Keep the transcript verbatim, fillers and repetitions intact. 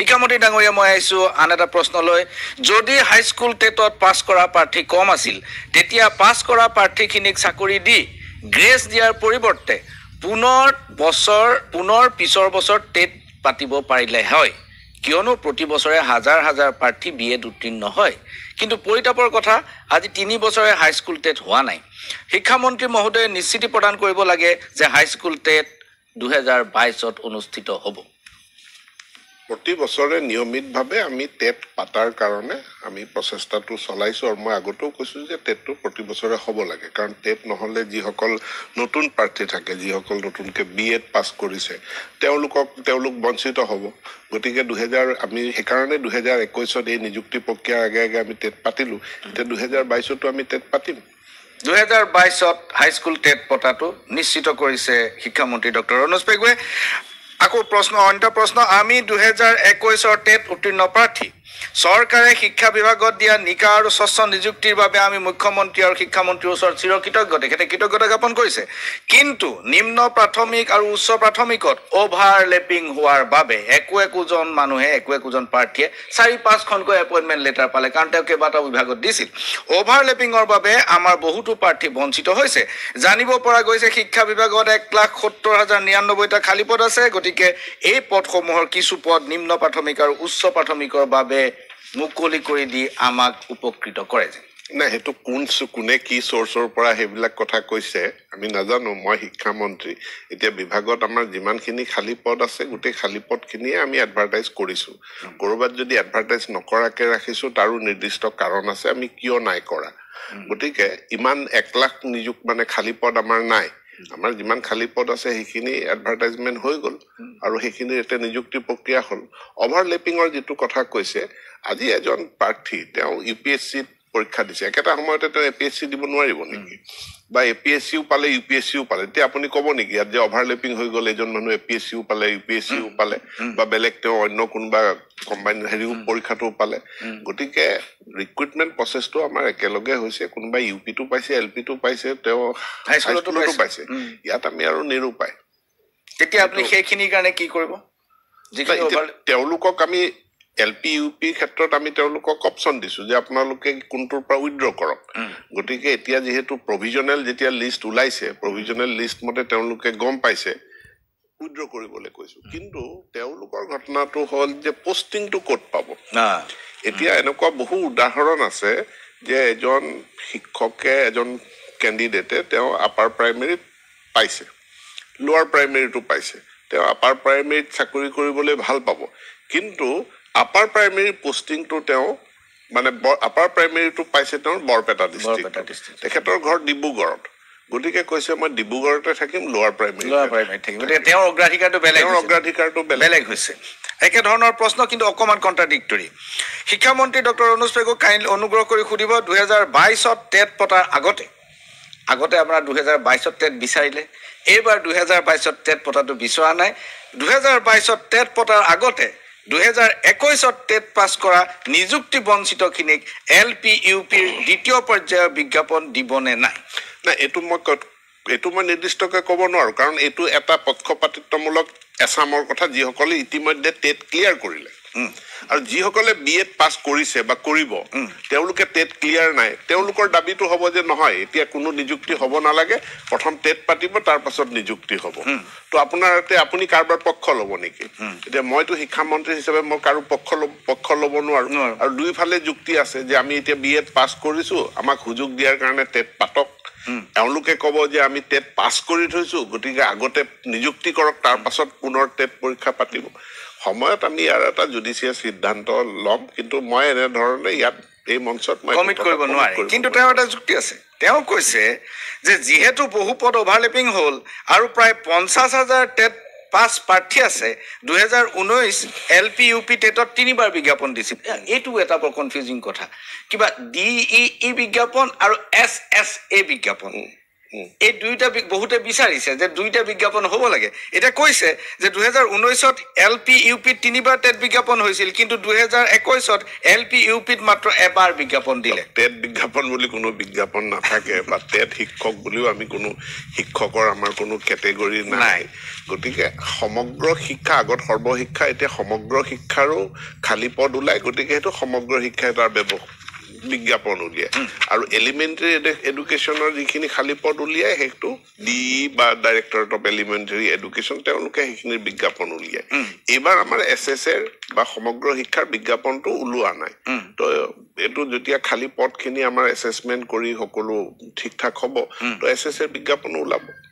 শিক্ষামন্ত্ৰী ডাঙৰীয়া মই আইছো আন এটা প্ৰশ্নলৈ যদি হাই স্কুল টেটত পাছ কৰা প্ৰাৰ্থী কম আছিল তেতিয়া পাছ কৰা প্ৰাৰ্থীখিনিক চাকৰি দি গ্ৰেছ দিয়াৰ পৰিৱৰ্তে পুনৰ বছৰ পুনৰ পিছৰ বছৰ টেট পাতিব পাৰিলে হয় কিয়নো প্ৰতি বছৰে হাজাৰ হাজাৰ প্ৰাৰ্থী বিএড উত্তীৰ্ণ হয় কিন্তু পৰিতাপৰ কথা আজি তিনি বছৰে হাই স্কুল টেট হোৱা নাই শিক্ষামন্ত্ৰী মহোদয়ে নিশ্চিতি প্ৰদান কৰিব লাগে যে হাই স্কুল টেট দুই হাজাৰ বাইছত অনুষ্ঠিত হ'ব প্ৰতি বছৰে নিয়মিতভাৱে আমি টেট পাতাৰ কাৰণে আমি প্ৰচেষ্টাটো চলাইছো আৰু মই আগতেও কৈছো যে টেটটো প্ৰতি বছৰে হ'ব লাগে কাৰণ টেট নহলে যিসকল নতুন প্ৰাৰ্থী থাকে যিসকল নতুনকৈ বিএড পাছ কৰিছে তেওঁলোকক তেওঁলোক বঞ্চিত হ'ব গতিকে দুই হাজাৰ আমি সেইকাৰণে দুই হাজাৰ একৈছত এই নিযুক্তি প্ৰক্ৰিয়াৰ আগে আগে আমি টেট পাতিলো এতিয়া দুই হাজাৰ বাইছতো আমি টেট পাতিম দুই হাজাৰ বাইছত হাই স্কুল টেট পতাটো নিশ্চিত কৰিছে শিক্ষামন্ত্ৰী ডক্টৰ ৰনোজ পেগুৱে আকৌ প্ৰশ্ন অন্ত প্ৰশ্ন আমি দুই হাজাৰ একৈছৰ টেট উত্তীৰ্ণ প্ৰাৰ্থী চৰকাৰে শিক্ষা বিভাগত দিয়া নিকা আৰু স্বচ্ছ নিযুক্তিৰ বাবে আমি মুখ্যমন্ত্ৰী আৰু শিক্ষামন্ত্ৰীৰ ওচৰত চিৰকৃতজ্ঞ তেখেতে কৃতজ্ঞতা জ্ঞাপন কৰিছে কিন্তু নিম্ন প্ৰাথমিক আৰু উচ্চ প্ৰাথমিকত অভাৰলেপিং হোৱাৰ বাবে একো একোজন মানুহে একো একোজন প্ৰাৰ্থীয়ে চাৰি পাঁচখনকৈ এপইণ্টমেণ্ট লেটাৰ পালে কাৰণ তেওঁ কেইবাটাও বিভাগত দিছিল অভাৰলেপিঙৰ বাবে আমাৰ বহুতো প্ৰাৰ্থী বঞ্চিত হৈছে জানিব পৰা গৈছে শিক্ষা বিভাগত এক লাখ সত্তৰ হাজাৰ নিৰান্নব্বৈটা খালী পদ আছে গতিকে এই পদসমূহৰ কিছু পদ নিম্ন প্ৰাথমিক আৰু উচ্চ প্ৰাথমিকৰ বাবে মুকলি কৰি দি আমাক উপকৃত কৰে যে না হেতু কোন কোনে কি সোৰ্সৰ পৰা হেবিলাক কথা কৈছে আমি নাজানো মই শিক্ষামন্ত্ৰী এতিয়া বিভাগত আমাৰ যিমানখিনি খালী পদ আছে গুটে খালী পদখিনিয়ে আমি এডভাৰটাইজ কৰিছো কৰবাত যদি এডভাৰটাইজ নকৰাকে ৰাখিছো তাৰো নিৰ্দিষ্ট কাৰণ আছে আমি কিয় নাই কৰা গতিকে ইমান এক লাখ নিযুক মানে খালী পদ আমাৰ নাই আমাৰ যিমান খালী পদ আছে সেইখিনি এডভাৰটাইজমেন্ট হৈ গল আৰু সেইখিনি এটা নিযুক্তি প্ৰক্ৰিয়া হল অভাৰলেপিঙৰ যেটো কথা কৈছে আজি এজন প্ৰাৰ্থী তেওঁ ইউপিএসসি পৰীক্ষা দিছে একেটা সময়তে তেওঁ এপিএসসি দিব নোৱাৰিব নেকি বা এপিএসসিও পালে ইউপিএসসিও পালে তে আপুনি কব নেকি যে অভাৰলেপিং হৈ গল এজন মানুহ এপিএসসিও পালে ইউপিএসসিও পালে বা বেলেগ তেওঁ অন্য কোনবা কম্বাইন হেৰিও পৰীক্ষাটো পালে গতিকে ৰিক্ৰুটমেন্ট প্ৰসেসটো আমাৰ একেলগে হৈছে কোনবা ইউপিটো পাইছে এলপিটো পাইছে তেওঁ হাইস্কুলতো পাইছে ইয়াত আমি আৰু নিৰূপায় তেতিয়া আপুনি সেইখিনিৰ কাৰণে কি কৰিব যিখিনি তেওঁলোকক আমি এলপি ইউপি ক্ষেত্ৰত আমি তেওঁলোকক অপচন দিছো যে আপোনালোকে কোনটোৰ পৰা উইথড্ৰ কৰক গতিকে এতিয়া যেহেতু প্ৰভিজনেল যেতিয়া লিষ্ট উলাইছে প্ৰভিজনেল লিষ্ট মতে তেওঁলোকে গম পাইছে উইথড্ৰ কৰিবলৈ কৈছো কিন্তু তেওঁলোকৰ ঘটনাটো হল যে পোষ্টিংটো ক'ত পাব এতিয়া এনেকুৱা বহু উদাহৰণ আছে যে এজন শিক্ষকে এজন ক্যান্ডিডেটে তেওঁ আপাৰ প্ৰাইমেৰী পাইছে লোৱাৰ প্ৰাইমেৰীটো পাইছে তেওঁ আপাৰ প্ৰাইমেৰীত চাকৰি কৰিবলৈ ভাল পাব কিন্তু আপাৰ প্ৰাইমেৰী পোষ্টিংটো তেওঁ মানে আপাৰ প্ৰাইমেৰীটো পাইছে তেওঁ বৰপেটা ডিস্ট্ৰিক্ট তেখেতৰ ঘৰ ডিব্ৰুগড়ত গতিকে কৈছে মই ডিব্ৰুগড়তে থাকিম লোৱাৰ প্ৰাইমেৰী লোৱাৰ প্ৰাইমেৰী থাকিম গতিকে তেওঁৰ অগ্ৰাধিকাৰটো বেলেগ তেওঁৰ অগ্ৰাধিকাৰটো বেলেগ হৈছে একে ধৰণৰ প্ৰশ্ন কিন্তু অকমান কন্ট্ৰাডিক্টৰি শিক্ষামন্ত্ৰী ডক্টৰ ৰনোজ পেগু কাইন্ড অনুগ্ৰহ কৰি খুদিব দুই হাজাৰ বাইছত টেট পতাৰ আগতে আগতে আপোনাৰ দুই হাজাৰ বাইছত টেট বিচাৰিলে এইবাৰ দুই হাজাৰ বাইছত টেট পতাটো বিচৰা নাই দুই হাজাৰ বাইছত টেট পতাৰ আগতে দুই হাজাৰ একৈছত টেট পাছ কৰা নিযুক্তি বঞ্চিতখিনিক এলপি ইউপিৰ দ্বিতীয় পৰ্যায়ৰ বিজ্ঞাপন দিবনে নাই না এটো মই এটো মই নিৰ্দিষ্টকৈ ক'ব নোৱাৰো কাৰণ এটো এটা পক্ষপাতিত্বমূলক এছামৰ কথা যিসকলে ইতিমধ্যে টেট ক্লিয়াৰ কৰিলে আৰু যিসকলে বিএড পাছ কৰিছে বা কৰিব তেওঁলোকে টেট ক্লিয়াৰ নাই তেওঁলোকৰ দাবীটো হ'ব যে নহয় এতিয়া কোনো নিযুক্তি হ'ব নালাগে প্ৰথম টেট পাতিব তাৰ পাছত নিযুক্তি হ'ব তো আপোনাৰতে আপুনি কাৰবাৰ পক্ষ ল'ব নেকি এতিয়া মইতো শিক্ষা মন্ত্ৰী হিচাপে মই কাৰো পক্ষ পক্ষ ল'ব নোৱাৰো আৰু দুইফালে যুক্তি আছে যে আমি এতিয়া বিএড পাছ কৰিছো আমাক সুযোগ দিয়াৰ কাৰণে টেট পাতক তেওঁলোকে ক'ব যে আমি টেট পাছ কৰি থৈছো গতিকে আগতে নিযুক্তি কৰক তাৰ পাছত পুনৰ টেট পৰীক্ষা পাতিব সময়ত আমি ইয়াৰ এটা জুডিচিয়াল সিদ্ধান্ত লম কিন্তু মই এনে ধৰণে ইয়াত এই মঞ্চত মই কমিট কৰিব নোৱাৰে কিন্তু তেওঁ এটা যুক্তি আছে তেওঁ কৈছে যে যেহেতু বহু পদ অভাৰলেপিং হল আৰু প্ৰায় পঞ্চাছ হাজাৰ টেট পাঁচ প্ৰাৰ্থী আছে দুই হাজাৰ ঊনৈছ এলপি ইউপি টেটত তিনিবাৰ বিজ্ঞাপন দিছিল এইটো এটা বৰ কনফিউজিং কথা কিবা ডি ই ই বিজ্ঞাপন আৰু এছ এছ এ বিজ্ঞাপন এই দুইটা বহুতে বিচাৰিছে যে দুইটা বিজ্ঞাপন হ'ব লাগে এটা কৈছে যে দুই হাজাৰ ঊনৈশত এলপি ইউপিত তিনিবাৰ টেট বিজ্ঞাপন হৈছিল কিন্তু দুই হাজাৰ একৈশত এলপি ইউপিত মাত্ৰ এবাৰ বিজ্ঞাপন দিলে টেট বিজ্ঞাপন বুলি কোনো বিজ্ঞাপন নাথাকে বা টেট শিক্ষক বুলিও আমি কোনো শিক্ষকৰ আমাৰ কোনো কেটেগৰী নাই গতিকে সমগ্ৰ শিক্ষা আগত সৰ্বশিক্ষা এতিয়া সমগ্ৰ শিক্ষাৰো খালী পদ ওলাই গতিকে সেইটো সমগ্ৰ শিক্ষা এটাৰ ব্যৱহাৰ বিজ্ঞাপন উলিয়ায় আৰু এলিমেণ্টাৰী এডুকেশ্যনৰ যিখিনি খালী পদ উলিয়ায় সেইটো ডি বা ডাইৰেক্টৰেট অফ এলিমেণ্টাৰী এডুকেশ্যন তেওঁলোকে সেইখিনিৰ বিজ্ঞাপন উলিয়ায় এইবাৰ আমাৰ এছ এছ এৰ বা সমগ্ৰ শিক্ষাৰ বিজ্ঞাপনটো ওলোৱা নাই তো এইটো যেতিয়া খালী পদখিনি আমাৰ এছেছমেণ্ট কৰি সকলো ঠিক ঠাক হ'ব তো এছ এছ এৰ বিজ্ঞাপনো ওলাব